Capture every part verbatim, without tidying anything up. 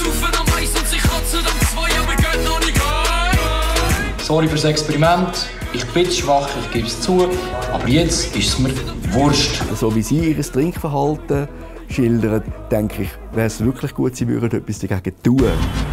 Saufen am Eis und sie kratzen am Zwei, aber geht noch nicht heim. Sorry fürs Experiment. Ich bin zu schwach, ich gebe es zu. Aber jetzt ist es mir wurscht. So wie Sie Ihr Trinkverhalten schildern, denke ich, wäre es wirklich gut, Sie würden etwas dagegen tun.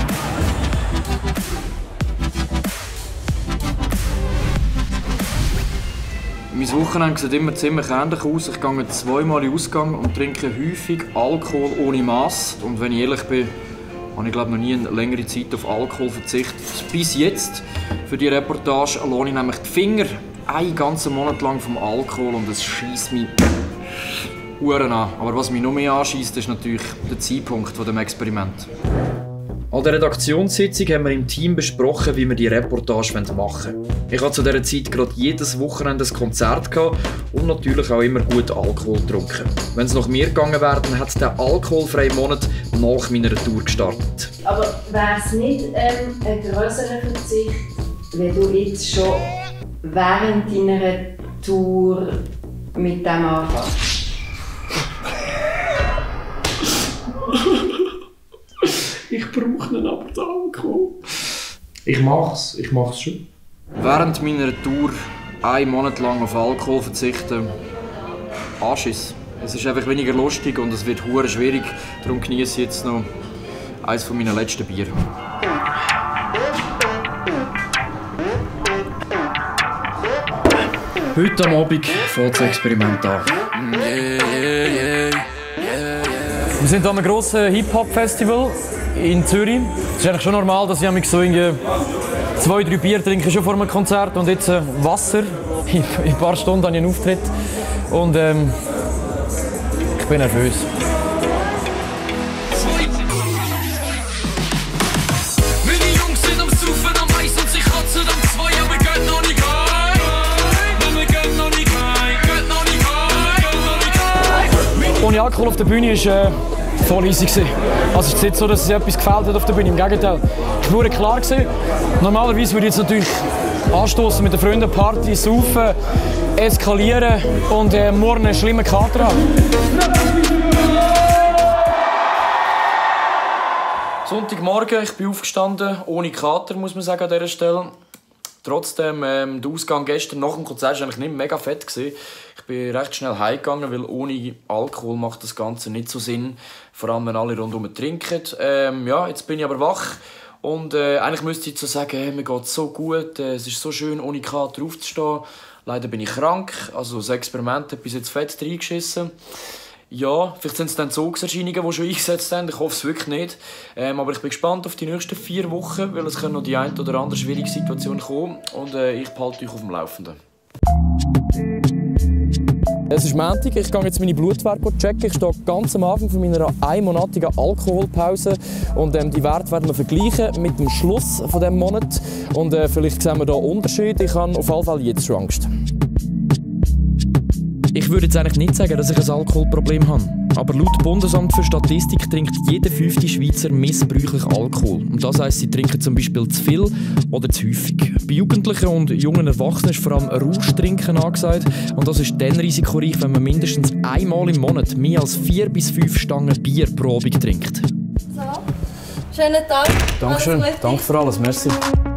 Mein Wochenende sieht immer ziemlich ähnlich aus. Ich gehe zweimal in den Ausgang und trinke häufig Alkohol ohne Mass. Und wenn ich ehrlich bin, habe ich glaube noch nie eine längere Zeit auf Alkohol verzichtet. Bis jetzt. Für die Reportage lohne ich nämlich die Finger einen ganzen Monat lang vom Alkohol und es scheisst mich Uhren an. Aber was mich noch mehr anscheisst, ist natürlich der Zeitpunkt dieses Experiments. An der Redaktionssitzung haben wir im Team besprochen, wie wir die Reportage machen wollen. Ich hatte zu dieser Zeit gerade jedes Wochenende ein Konzert und natürlich auch immer gut Alkohol getrunken. Wenn es nach mir gegangen wäre, dann hat der alkoholfreie Monat nach meiner Tour gestartet. Aber wäre es nicht ähm, ein grösserer Verzicht, wenn du jetzt schon während deiner Tour mit dem anfängst? Ich brauche ihn aber, den Alkohol. Ich mach's, ich mach's schon. Während meiner Tour einen Monat lang auf Alkohol verzichten, Anschiss. Es ist einfach weniger lustig und es wird hure schwierig. Darum genieße ich jetzt noch eines von meinen letzten Bier. Heute am Abend fängt das Experiment an. Wir sind an einem grossen Hip-Hop-Festival in Zürich. Es ist eigentlich schon normal, dass ich so zwei, drei Bier trinke schon vor einem Konzert und jetzt äh, Wasser. In, in ein paar Stunden habe ich einen Auftritt und ähm, ich bin nervös. Meine Jungs sind am Saufen am Eis und sie kratzen am Zwei, aber geht noch nicht heim. Aber geht noch nicht heim, geht noch nicht heim, geht noch nicht heim. Ohne Alkohol auf der Bühne ist äh, voll easy gewesen. Also es ist nicht so, dass es etwas gefällt hat auf der Bühne. Im Gegenteil, es war nur klar gewesen. Normalerweise würde ich jetzt natürlich anstoßen mit den Freunden, Party, saufen, eskalieren und äh, morgen einen schlimmen Kater haben. Sonntagmorgen, ich bin aufgestanden, ohne Kater, muss man sagen, an dieser Stelle. Trotzdem, ähm, der Ausgang gestern nach dem Konzert war eigentlich nicht mega fett gewesen. Ich bin recht schnell heimgegangen, weil ohne Alkohol macht das Ganze nicht so Sinn. Vor allem, wenn alle rundherum trinken. Ähm, ja, jetzt bin ich aber wach. Und äh, eigentlich müsste ich jetzt so sagen, hey, mir geht es so gut, äh, es ist so schön, ohne Kater aufzustehen. Leider bin ich krank, also das Experiment hat bis jetzt fett reingeschissen. Ja, vielleicht sind es dann Zugserscheinungen, die schon eingesetzt haben. Ich hoffe es wirklich nicht. Ähm, aber ich bin gespannt auf die nächsten vier Wochen, weil es können noch die eine oder andere schwierige Situation kommen. Und äh, ich behalte euch auf dem Laufenden. Es ist Montag, ich gehe jetzt meine Blutwerte checken. Ich stehe ganz am Anfang von meiner einmonatigen Alkoholpause. Und ähm, die Werte werden wir vergleichen mit dem Schluss von diesem Monat. Und äh, vielleicht sehen wir hier Unterschiede. Ich habe auf jeden Fall jetzt schon Angst. Ich würde jetzt eigentlich nicht sagen, dass ich ein Alkoholproblem habe. Aber laut Bundesamt für Statistik trinkt jeder fünfte Schweizer missbräuchlich Alkohol. Und das heisst, sie trinken zum Beispiel zu viel oder zu häufig. Bei Jugendlichen und jungen Erwachsenen ist vor allem Rauschtrinken angesagt. Und das ist dann risikoreich, wenn man mindestens einmal im Monat mehr als vier bis fünf Stangen Bier pro Abend trinkt. So, schönen Tag. Dankeschön, danke für alles, merci.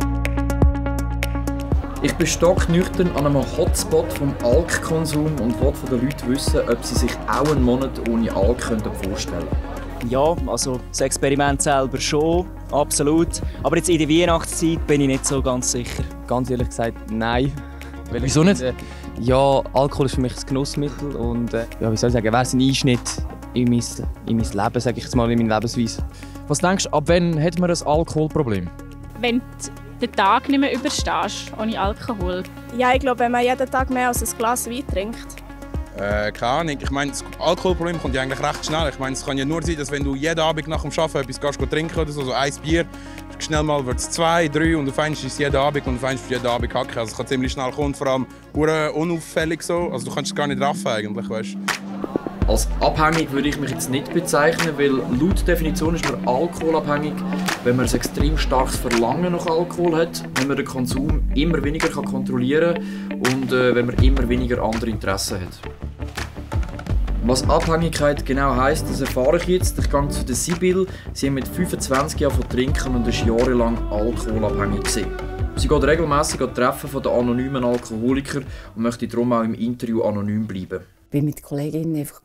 Ich bin stocknüchtern an einem Hotspot vom Alkkonsum und will von den Leuten wissen, ob sie sich auch einen Monat ohne Alk vorstellen können. Ja, also das Experiment selber schon, absolut. Aber jetzt in der Weihnachtszeit bin ich nicht so ganz sicher. Ganz ehrlich gesagt, nein. Weil Wieso nicht? Äh, ja, Alkohol ist für mich ein Genussmittel und äh, ja, wie soll ich sagen, wäre es ein Einschnitt in mein, in mein Leben, sage ich jetzt mal, in meine Lebensweise. Was denkst du, ab wann hat man ein Alkoholproblem? Wenn den Tag nicht mehr überstehst, ohne Alkohol. Ja, ich glaube, wenn man jeden Tag mehr als ein Glas Wein trinkt. Äh, keine Ahnung. Ich meine, das Alkoholproblem kommt ja eigentlich recht schnell. Ich meine, es kann ja nur sein, dass wenn du jeden Abend nach dem Arbeiten etwas gehst, trinken oder so, so ein Bier, schnell mal wird es zwei, drei und du findest es jeden Abend und du findest jeden Abend hacken. Also es kann ziemlich schnell kommen, vor allem unauffällig so. Also du kannst es gar nicht raffen eigentlich, weißt. Als abhängig würde ich mich jetzt nicht bezeichnen, weil laut Definition ist man alkoholabhängig, wenn man ein extrem starkes Verlangen nach Alkohol hat, wenn man den Konsum immer weniger kontrollieren kann und äh, wenn man immer weniger andere Interessen hat. Was Abhängigkeit genau heisst, das erfahre ich jetzt. Ich gehe zu der Sibyl. Sie hat mit fünfundzwanzig Jahren trinken und ist jahrelang alkoholabhängig gewesen. Sie geht regelmässig an Treffen von den anonymen Alkoholikern und möchte darum auch im Interview anonym bleiben. Ich bin mit Kolleginnen einfach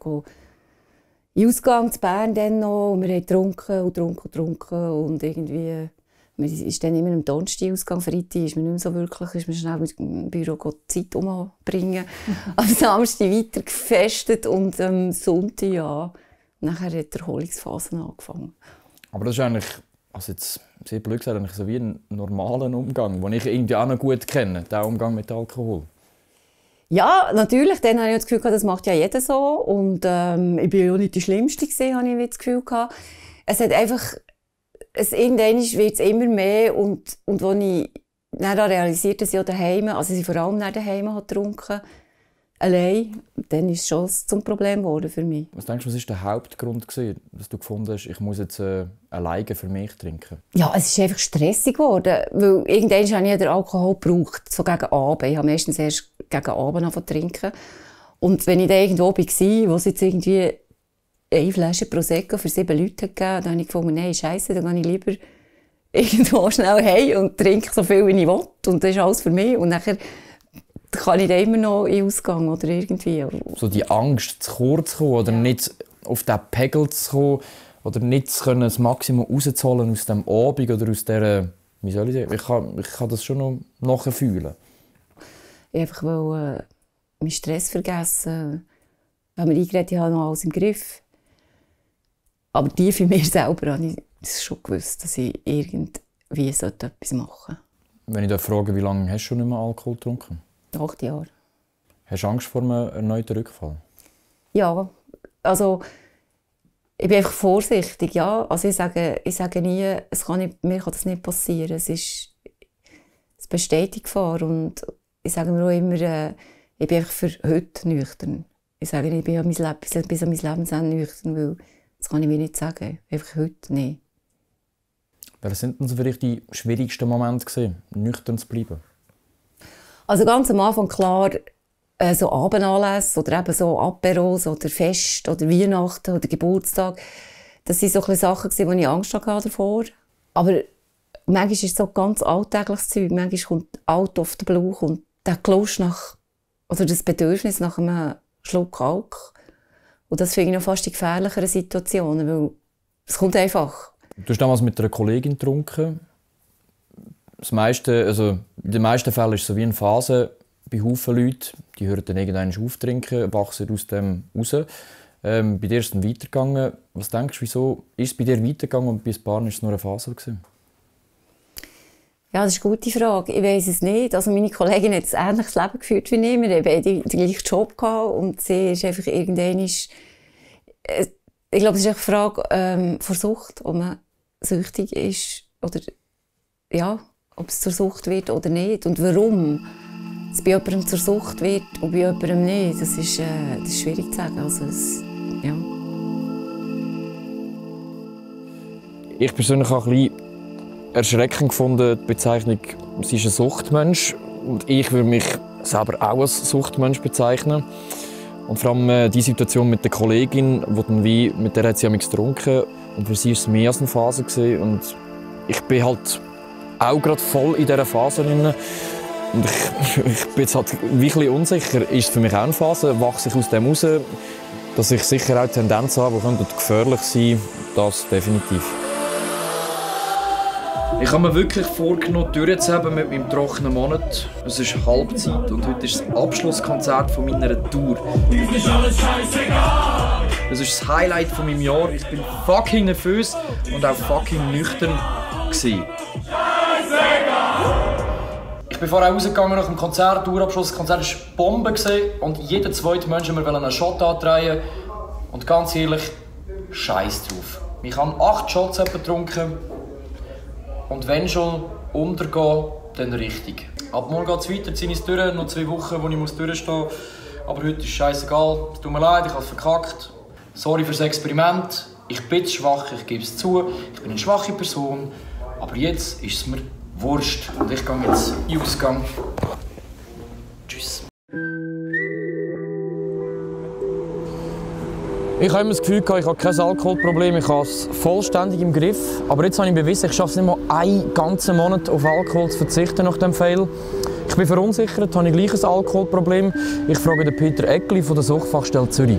in Ausgang zu Bern dann noch und wir haben getrunken und getrunken und getrunken und irgendwie man ist dann immer am Donnerstag Ausgang, Freitag ist man nicht mehr so wirklich, ist man schnell im Büro die Zeit umbringen. Am Samstag weiter gefestet und am Sonntag, ja, nachher hat die Erholungsphase angefangen. Aber das ist eigentlich, also jetzt sehr blöd gesagt, eigentlich so wie ein normaler Umgang, den ich irgendwie auch noch gut kenne, der Umgang mit Alkohol. Ja, natürlich. Dann habe ich das Gefühl, das macht ja jeder so. Und ähm, ich war ja auch nicht die Schlimmste, habe ich das Gefühl. Es hat einfach, es, irgendwann wird es immer mehr. Und, und als ich dann realisiert, dass ich auch daheim, also ich vor allem daheim getrunken allein, dann ist es schon zum Problem geworden für mich. Was denkst du, was war der Hauptgrund, dass du gefunden hast, ich muss jetzt äh, alleine für mich trinken? Ja, es ist einfach stressig geworden, weil irgendwann habe ich den Alkohol gebraucht, so gegen Abend. Ich habe meistens erst gegen Abend angefangen zu trinken. Und wenn ich dann irgendwo war, wo es jetzt irgendwie eine Flasche Prosecco für sieben Leute gegeben hat, dann habe ich gefunden, nein, Scheiße, dann gehe ich lieber irgendwo schnell heim und trinke so viel, wie ich will. Und das ist alles für mich. Und nachher kann ich dann immer noch in Ausgang oder irgendwie. So die Angst, zu kurz zu kommen oder ja. nicht auf diesen Pegel zu kommen oder nicht zu können, das Maximum rauszuholen aus dem Abend oder aus dieser, wie soll ich sagen, ich kann, ich kann das schon noch nachher fühlen. Ich einfach wollte äh, meinen Stress vergessen. Ich habe mir eingeredet, ich habe noch alles im Griff. Aber tief in mir selber habe ich es schon gewusst, dass ich irgendwie etwas machen sollte. Wenn ich frage, wie lange hast du schon nicht mehr Alkohol getrunken? Acht Jahre. Hast du Angst vor einem erneuten Rückfall? Ja, also ich bin einfach vorsichtig. Ja. Also ich sage, ich sage nie, es kann nicht, mir kann das nicht passieren. Es, ist, es besteht die Gefahr. Und ich sage mir auch immer, äh, ich bin einfach für heute nüchtern. Ich sage nicht, ich bin an mein Leben, bis an mein Lebensende nüchtern, weil das kann ich mir nicht sagen. Einfach heute nicht. Welche sind denn so für dich die schwierigsten Momente gewesen, nüchtern zu bleiben? Also ganz am Anfang klar, äh, so Abendanlässe oder eben so Aperos oder Fest oder Weihnachten oder Geburtstag. Das waren so Sachen, wo ich Angst hatte davor. Aber manchmal ist es so ganz alltägliches Zeug. Manchmal kommt alt auf den Bauch und der Lust nach, oder das Bedürfnis nach einem Schluck Alk. Und das finde ich noch fast die gefährlicheren Situationen, weil es kommt einfach. Du hast damals mit einer Kollegin getrunken. Das meiste, also in den meisten Fällen ist es so wie eine Phase bei Haufen Leuten. Die hören dann irgendwann auf trinken, wachsen aus dem raus. Ähm, bei dir ist es dann weitergegangen. Was denkst du, wieso ist es bei dir weitergegangen und bei ein paar war es nur eine Phase gewesen? Ja, das ist eine gute Frage. Ich weiss es nicht. Also meine Kollegin hat ein ähnliches Leben geführt wie ich. Wir hatten den gleichen Job gehabt und sie ist einfach irgendwann... Ist, äh, ich glaube, es ist eine Frage ähm, von Sucht, ob man süchtig ist oder ja, ob es zur Sucht wird oder nicht und warum es bei jemandem zur Sucht wird und bei jemandem nicht. Das ist, äh, das ist schwierig zu sagen. Also es, ja. Ich persönlich habe ein bisschen erschreckend gefunden, die Bezeichnung, sie ist ein Suchtmensch. Und ich würde mich selber auch als Suchtmensch bezeichnen. Und vor allem äh, die Situation mit der Kollegin, wo dann wie, mit der hat sie getrunken. Und für sie war es mehr als eine Phase gewesen. Und ich bin halt auch gerade voll in dieser Phase drin. Und ich, ich bin jetzt halt wirklich unsicher. Ist es für mich auch eine Phase? Wachse ich aus dem raus? Dass ich sicher auch Tendenzen habe, die gefährlich sein könnten, das definitiv. Ich habe mir wirklich vorgenommen, durchzuhaben mit meinem trockenen Monat. Es ist Halbzeit und heute ist das Abschlusskonzert von meiner Tour. Uns ist alles scheißegal! Das ist das Highlight von meinem Jahr. Ich bin fucking nervös und auch fucking nüchtern gewesen. Ich bin vorher rausgegangen nach dem Konzert, Tourabschluss. Das Konzert war Bombe und jeder zweite Mensch mir einen Shot andrehen. Und ganz ehrlich, scheiß drauf. Ich habe acht Shots getrunken. Und wenn schon untergehen, dann richtig. Ab morgen geht es weiter, ziehe ich es durch. Noch zwei Wochen, wo ich durchstehen muss. Aber heute ist es scheißegal. Es tut mir leid, ich habe es verkackt. Sorry fürs Experiment. Ich bin schwach, ich gebe es zu. Ich bin eine schwache Person. Aber jetzt ist es mir wurscht. Und ich gehe jetzt in den Ausgang. Tschüss. Ich habe immer das Gefühl, ich habe kein Alkoholproblem, ich habe es vollständig im Griff. Aber jetzt habe ich bewiesen, ich schaffe es nicht mal einen ganzen Monat auf Alkohol zu verzichten nach dem Fail. Ich bin verunsichert, habe ich gleich ein Alkoholproblem. Ich frage den Peter Eckli von der Suchtfachstelle Zürich.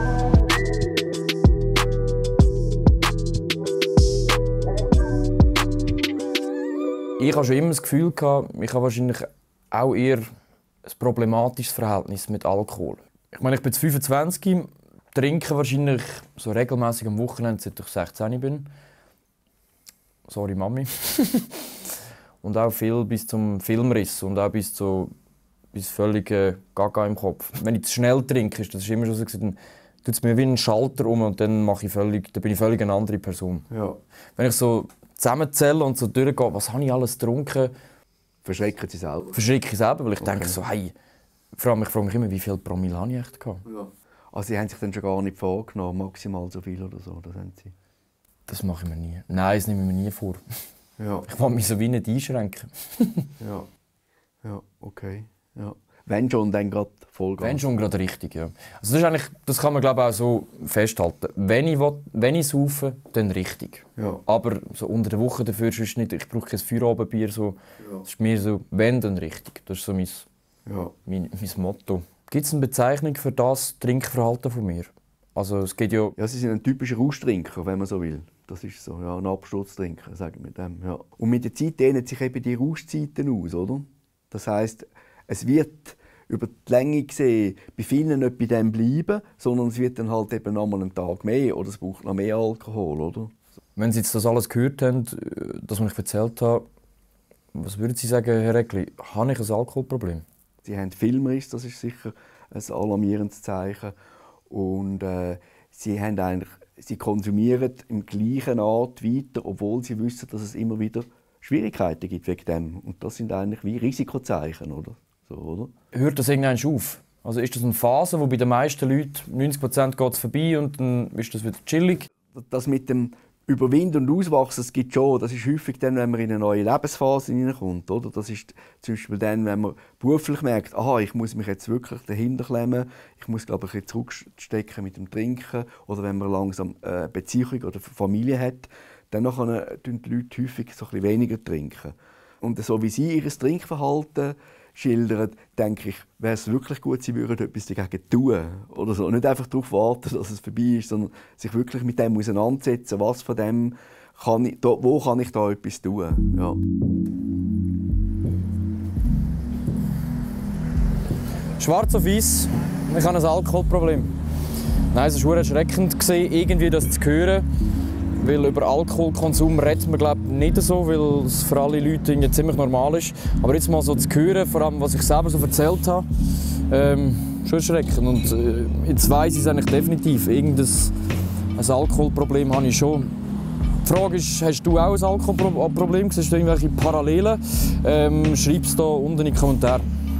Ich habe schon immer das Gefühl, ich habe wahrscheinlich auch eher ein problematisches Verhältnis mit Alkohol. Ich meine, ich bin jetzt fünfundzwanzig, trinke wahrscheinlich so regelmäßig am Wochenende, seit ich sechzehn bin. Sorry, Mami. Und auch viel bis zum Filmriss und auch bis zu bis völlig äh, Gaga im Kopf. Wenn ich zu schnell trinke, ist das immer schon so, dann tut es mir wie einen Schalter um und dann, mache ich völlig, dann bin ich völlig eine andere Person. Ja. Wenn ich so zusammenzähle und so durchgehe, was habe ich alles getrunken? Verschrecken Sie selber? Verschrecke ich selber, weil ich okay. denke so, hey, vor allem, ich frage mich immer, wie viel Promille habe ich echt gehabt? Ja. Also Sie haben sich dann schon gar nicht vorgenommen, maximal so viel oder so, das haben Sie? Das mache ich mir nie. Nein, das nehme ich mir nie vor. Ja. Ich will mich so wie nicht einschränken. Ja, ja, okay. Ja. Wenn schon, dann gerade Vollgas. Wenn schon, gerade richtig, ja. Also das, ist eigentlich, das kann man glaube ich auch so festhalten. Wenn ich, will, wenn ich saufe, dann richtig. Ja. Aber so unter der Woche dafür ist nicht, ich brauche kein Feierabendbier. So. Ja. Das ist mir so, wenn, dann richtig. Das ist so mein, ja. mein, mein Motto. Gibt es eine Bezeichnung für das Trinkverhalten von mir? Also es geht ja... Ja, Sie sind ein typischer Rauschtrinker, wenn man so will. Das ist so, ja, ein Absturztrinker, sagen wir dem. Ja. Und mit der Zeit dehnen sich eben die Rauschzeiten aus, oder? Das heisst, es wird über die Länge gesehen bei vielen nicht bei dem bleiben, sondern es wird dann halt eben noch mal einen Tag mehr oder es braucht noch mehr Alkohol, oder? Wenn Sie jetzt das alles gehört haben, das was ich erzählt habe, was würden Sie sagen, Herr Eckli, habe ich ein Alkoholproblem? Sie haben Filmriss, das ist sicher ein alarmierendes Zeichen. Und äh, Sie haben eigentlich, Sie konsumieren im gleichen Art weiter, obwohl Sie wissen, dass es immer wieder Schwierigkeiten gibt wegen dem. Und das sind eigentlich wie Risikozeichen, oder? So, oder? Hört das irgendwann auf? Also ist das eine Phase, wo bei den meisten Leuten neunzig Prozent geht es vorbei und dann ist das wieder chillig? Das mit dem Überwinden und Auswachsen, das gibt schon. Das ist häufig dann, wenn man in eine neue Lebensphase hineinkommt. Oder? Das ist zum Beispiel dann, wenn man beruflich merkt, aha, ich muss mich jetzt wirklich dahinter klemmen, ich muss, glaube ich, zurückstecken mit dem Trinken. Oder wenn man langsam eine Beziehung oder Familie hat, dann trinken die Leute häufig so ein bisschen weniger trinken. Und so wie Sie Ihr Trinkverhalten schildern, denke ich, wäre es wirklich gut, Sie würden etwas dagegen tun. Oder so. Nicht einfach darauf warten, dass es vorbei ist, sondern sich wirklich mit dem auseinandersetzen, was von dem kann ich, da, wo kann ich da etwas tun. Ja. Schwarz auf weiß, ich habe ein Alkoholproblem. Nein, es war erschreckend, irgendwie das zu hören. Weil über Alkoholkonsum redet man glaub, nicht so, weil es für alle Leute ziemlich normal ist. Aber jetzt mal so zu hören, vor allem was ich selber so erzählt habe, ähm, schon erschreckend. Und äh, jetzt weiss ich es eigentlich definitiv. Irgendein ein Alkoholproblem habe ich schon. Die Frage ist, hast du auch ein Alkoholproblem? Siehst du irgendwelche Parallelen? Ähm, Schreib es da unten in die Kommentare.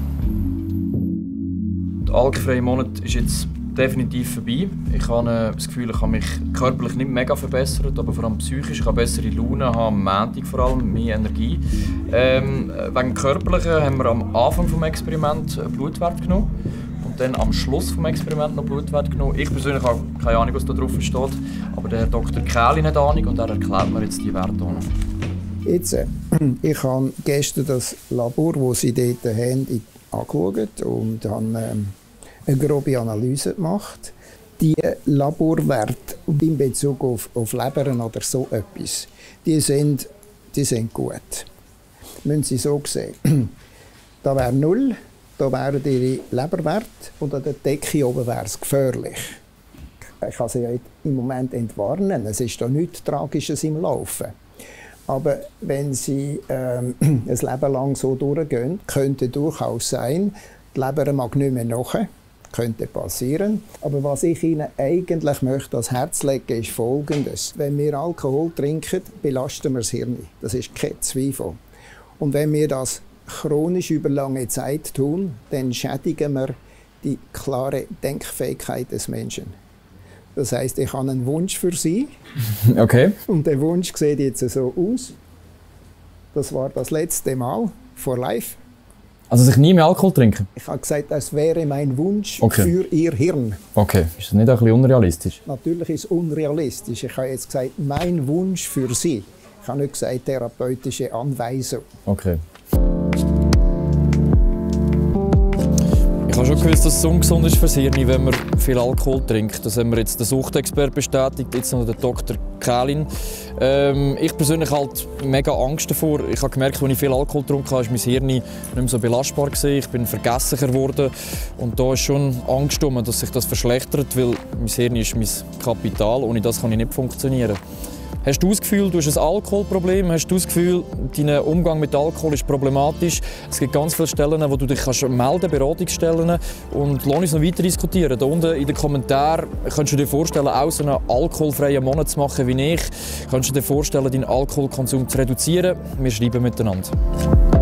Der alkoholfreie Monat ist jetzt definitiv vorbei. Ich habe das Gefühl, ich habe mich körperlich nicht mega verbessert, aber vor allem psychisch. Ich habe bessere Laune, habe am Montag vor allem mehr Energie. Ähm, wegen Körperlichen haben wir am Anfang des Experiments Blutwert genommen und dann am Schluss des Experiments noch Blutwert genommen. Ich persönlich habe keine Ahnung, was da drauf steht, aber der Herr Doktor Kähli hat Ahnung und er erklärt mir jetzt die Werte. Jetzt, äh, ich habe gestern das Labor, das Sie dort haben, angeschaut und habe ähm, eine grobe Analyse gemacht. Die Laborwerte in Bezug auf, auf Lebern oder so etwas, die sind, die sind gut. Müssen Sie so sehen. Da wäre null, da wären Ihre Leberwerte und an der Decke oben wäre es gefährlich. Ich kann Sie ja im Moment entwarnen, es ist da nichts Tragisches im Laufen. Aber wenn Sie ähm, ein Leben lang so durchgehen, könnte durchaus sein, die Leber mag nicht mehr nachher. Könnte passieren. Aber was ich Ihnen eigentlich möchte ans Herz legen, ist Folgendes. Wenn wir Alkohol trinken, belasten wir das Hirn. Das ist kein Zweifel. Und wenn wir das chronisch über lange Zeit tun, dann schädigen wir die klare Denkfähigkeit des Menschen. Das heisst, ich habe einen Wunsch für Sie. Okay. Und der Wunsch sieht jetzt so aus. Das war das letzte Mal for life. Also dass ich nie mehr Alkohol trinke? Ich habe gesagt, das wäre mein Wunsch Okay. für Ihr Hirn. Okay, ist das nicht ein bisschen unrealistisch? Natürlich ist es unrealistisch. Ich habe jetzt gesagt, mein Wunsch für Sie. Ich habe nicht gesagt, therapeutische Anweisung. Okay. Ich habe schon gewusst, dass es ungesund ist für das Hirn, wenn man viel Alkohol trinkt. Das haben wir jetzt der Suchtexperte bestätigt, jetzt noch der Doktor Kählin. Ähm, ich persönlich halt mega Angst davor. Ich habe gemerkt, als ich viel Alkohol getrunken habe, ist mein Hirn nicht mehr so belastbar gewesen. Ich bin vergesslicher geworden. Und da ist schon Angst um, dass sich das verschlechtert, weil mein Hirn ist mein Kapital. Ohne das kann ich nicht funktionieren. Hast du das Gefühl, du hast ein Alkoholproblem? Hast du das Gefühl, dein Umgang mit Alkohol ist problematisch? Es gibt ganz viele Stellen, wo du dich kannst melden kannst, Beratungsstellen. Und lass uns noch weiter diskutieren. Da unten in den Kommentaren kannst du dir vorstellen, auch so einen alkoholfreien Monat zu machen wie ich. Kannst du dir vorstellen, deinen Alkoholkonsum zu reduzieren? Wir schreiben miteinander.